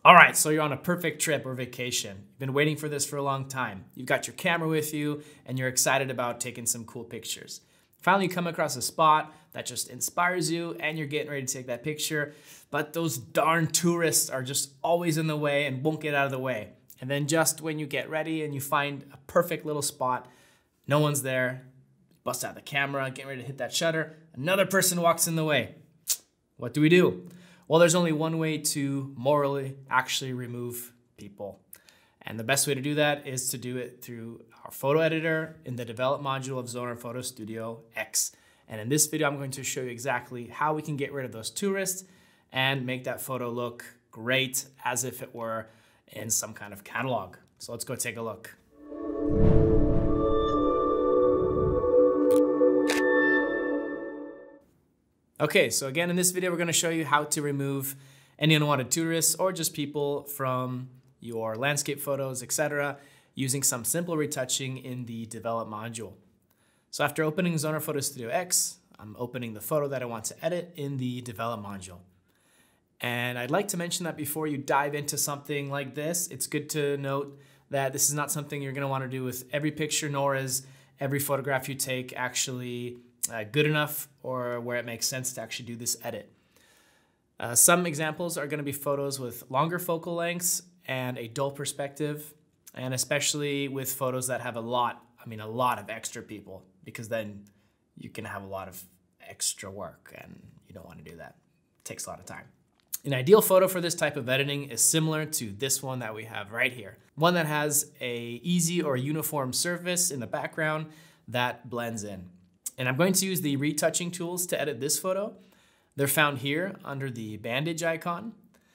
All right, so you're on a perfect trip or vacation. You've been waiting for this for a long time. You've got your camera with you and you're excited about taking some cool pictures. Finally, you come across a spot that just inspires you and you're getting ready to take that picture, but those darn tourists are just always in the way and won't get out of the way. And then just when you get ready and you find a perfect little spot, no one's there, bust out the camera, get ready to hit that shutter, another person walks in the way. What do we do? Well, there's only one way to morally actually remove people. And the best way to do that is to do it through our photo editor in the develop module of Zoner Photo Studio X. And in this video, I'm going to show you exactly how we can get rid of those tourists and make that photo look great as if it were in some kind of catalog. So let's go take a look. Okay, so again, in this video, we're gonna show you how to remove any unwanted tourists or just people from your landscape photos, etc., using some simple retouching in the develop module. So after opening Zoner Photo Studio X, I'm opening the photo that I want to edit in the develop module. And I'd like to mention that before you dive into something like this, it's good to note that this is not something you're gonna wanna do with every picture, nor is every photograph you take actually good enough or where it makes sense to actually do this edit. Some examples are going to be photos with longer focal lengths and a dull perspective, and especially with photos that have a lot of extra people, because then you can have a lot of extra work and you don't want to do that. It takes a lot of time. An ideal photo for this type of editing is similar to this one that we have right here. One that has a easy or uniform surface in the background that blends in. And I'm going to use the retouching tools to edit this photo. They're found here under the bandage icon.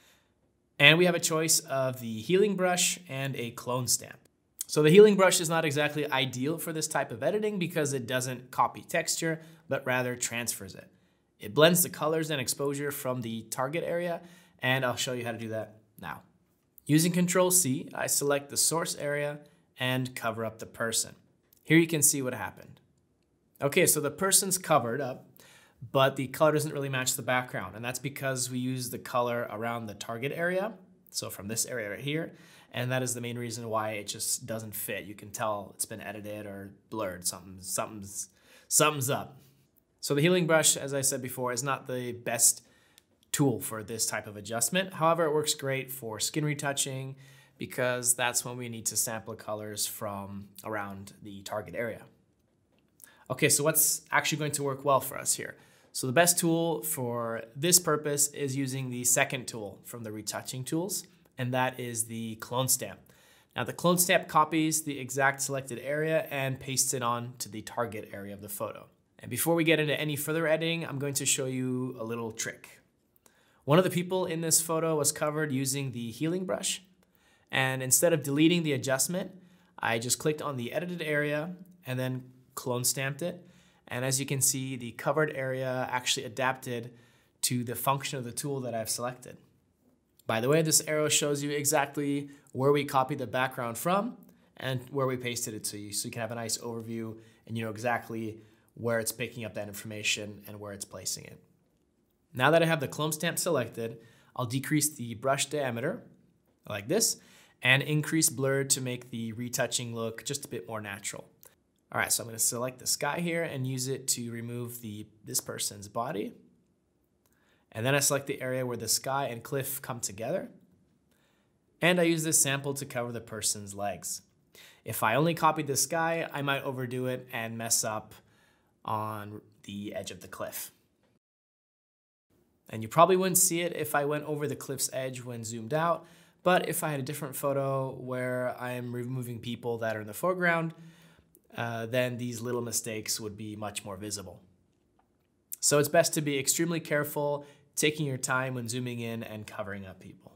And we have a choice of the healing brush and a clone stamp. So the healing brush is not exactly ideal for this type of editing because it doesn't copy texture, but rather transfers it. It blends the colors and exposure from the target area, and I'll show you how to do that now. Using Control-C, I select the source area and cover up the person. Here you can see what happened. Okay, so the person's covered up, but the color doesn't really match the background. And that's because we use the color around the target area. So from this area right here. And that is the main reason why it just doesn't fit. You can tell it's been edited or blurred. Something's up. So the healing brush, as I said before, is not the best tool for this type of adjustment. However, it works great for skin retouching because that's when we need to sample colors from around the target area. Okay, so what's actually going to work well for us here? So the best tool for this purpose is using the second tool from the retouching tools, and that is the clone stamp. Now the clone stamp copies the exact selected area and pastes it on to the target area of the photo. And before we get into any further editing, I'm going to show you a little trick. One of the people in this photo was covered using the healing brush, and instead of deleting the adjustment, I just clicked on the edited area and then clone stamped it. And as you can see, the covered area actually adapted to the function of the tool that I've selected. By the way, this arrow shows you exactly where we copied the background from and where we pasted it to you. So you can have a nice overview and you know exactly where it's picking up that information and where it's placing it. Now that I have the clone stamp selected, I'll decrease the brush diameter like this and increase blur to make the retouching look just a bit more natural. All right, so I'm going to select the sky here and use it to remove this person's body. And then I select the area where the sky and cliff come together. And I use this sample to cover the person's legs. If I only copied the sky, I might overdo it and mess up on the edge of the cliff. And you probably wouldn't see it if I went over the cliff's edge when zoomed out, but if I had a different photo where I'm removing people that are in the foreground, then these little mistakes would be much more visible. So it's best to be extremely careful, taking your time when zooming in and covering up people.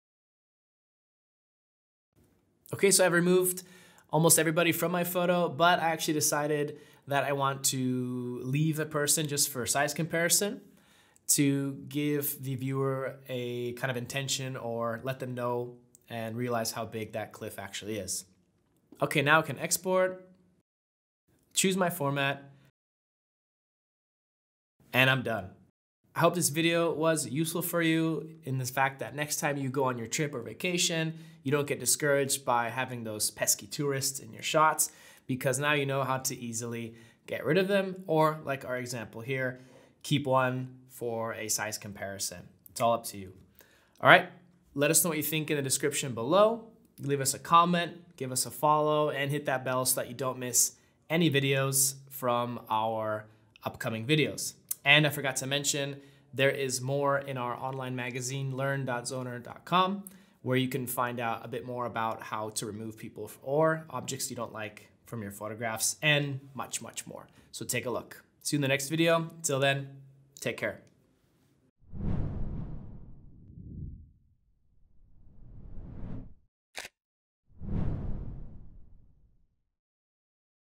Okay, so I've removed almost everybody from my photo, but I actually decided that I want to leave a person just for size comparison to give the viewer a kind of intention or let them know and realize how big that cliff actually is. Okay, now I can export. Choose my format, and I'm done. I hope this video was useful for you in the fact that next time you go on your trip or vacation, you don't get discouraged by having those pesky tourists in your shots, because now you know how to easily get rid of them, or like our example here, keep one for a size comparison. It's all up to you. All right, let us know what you think in the description below. Leave us a comment, give us a follow, and hit that bell so that you don't miss any videos from our upcoming videos. And I forgot to mention, there is more in our online magazine, learn.zoner.com, where you can find out a bit more about how to remove people or objects you don't like from your photographs, and much, much more. So take a look. See you in the next video. Till then, take care.